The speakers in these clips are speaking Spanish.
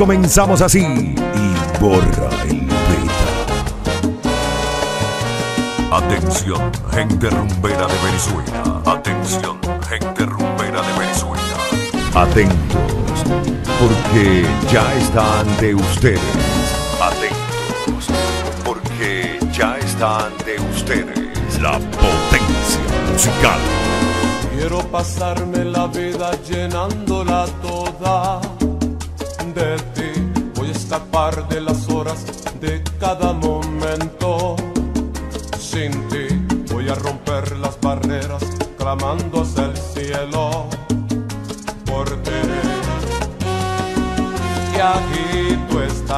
comenzamos así y borra el beta. Atención, gente rumbera de Venezuela. Atención, gente rumbera de Venezuela. Atentos, porque ya está ante ustedes. Atentos, porque ya está ante ustedes la potencia musical. Quiero pasarme la vida llenándola toda de ti. Voy a escapar de las horas de cada momento. Sin ti voy a romper las barreras, clamando hacia el cielo por ti. Y aquí tú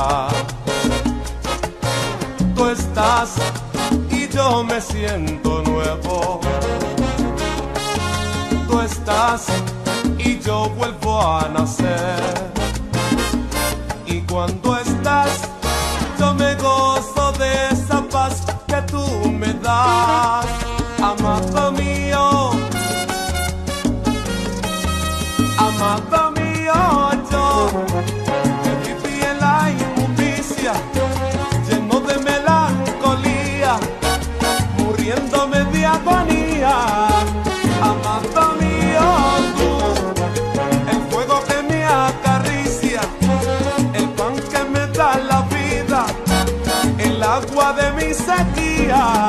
estás y yo me siento nuevo. Tú estás y yo vuelvo a nacer. Y cuando estás, yo me gozo de esa paz que tú me das, amado mío. Amado mío, yo que viví en la inmundicia, lleno de melancolía, muriéndome de agonía. Amado mío, tú, el fuego que me acaricia, el pan que me da la vida, el agua de mi sequía.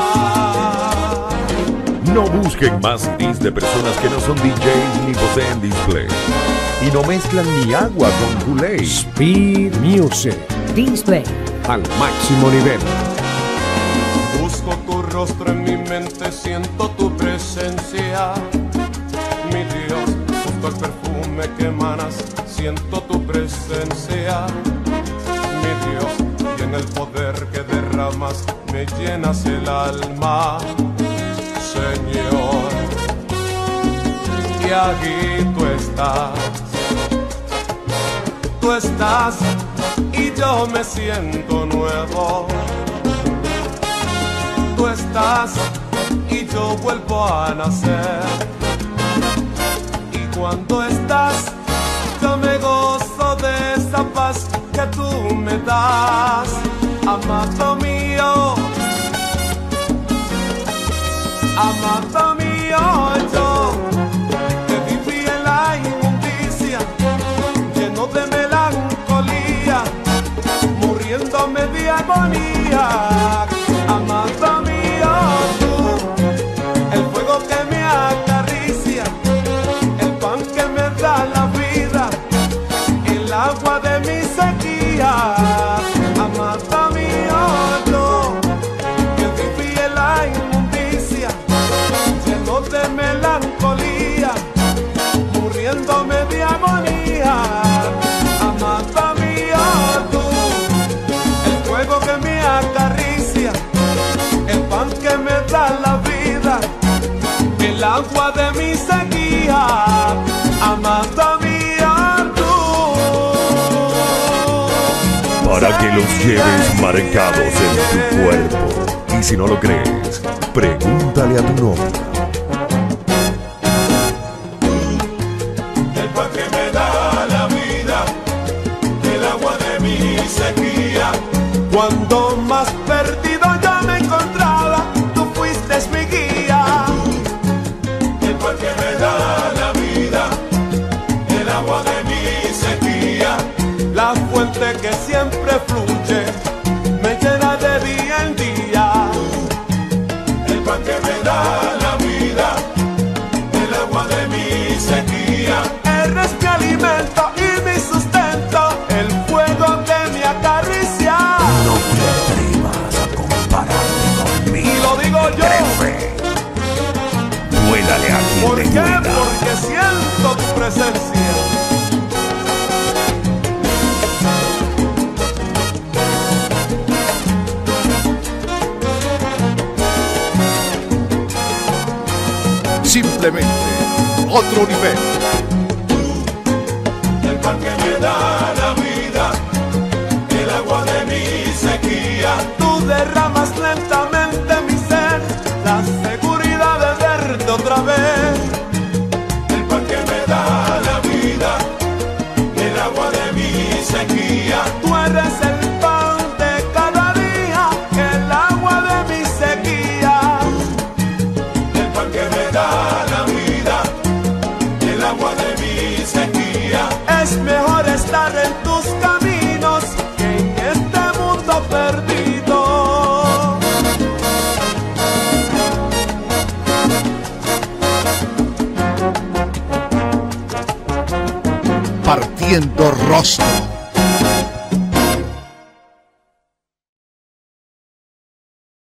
No busquen más CDs de personas que no son DJs ni poseen display y no mezclan ni agua con Kool-Aid. Speed Music Display al máximo nivel. Busco tu rostro en mi mente, siento tu presencia, mi Dios. Busco el perfume que emanas, siento tu presencia, mi Dios. Y en el poder que derramas me llenas el alma, Señor. Y aquí tú estás y yo me siento nuevo. Tú estás y yo vuelvo a nacer. Y cuando estás, yo me gozo de esa paz que tú me das, amado mío. Amado mío, yo que viví en la inmundicia, lleno de melancolía, muriéndome de agonía. Amado mío, tú, el fuego que me acaricia, el pan que me da la vida, el agua de mi sequía. Amado mío, yo que viví en la inmundicia, lleno de melancolía, muriéndome de agonía. Amado mío, tú, el fuego que me acaricia, el pan que me da la vida, el agua de mi sequía. Amado mío, tú. Para que los lleves marcados en tu cuerpo. Y si no lo crees, pregúntale a tu novia. El pan que me da la vida, el agua de mi sequía. Cuando más perdido yo me encontraba, tú fuiste mi guía. El pan que me da la vida, el agua de mi sequía. La fuente que siempre fluye, me llena de día en día. El pan que me da la vida, el agua de mi sequía. Eres mi alimento y mi sustento, el fuego que me acaricia. No te atrevas a compararte conmigo. Y lo digo yo. Créeme. Duélale a ¿Por quien qué? te duela. Porque siento tu presencia. Simplemente otro nivel. El pan que me da la vida, el agua de mi sequía. Tú derramas lentamente mi ser, la seguridad de verte otra vez. El pan que me da la vida, el agua de mi sequía. Tú eres el pan de cada día, el agua de mi sequía. El pan que me da la vida, el agua de mi sequía. Es mejor estar en tus caminos que en este mundo perdido. Partiendo rostro.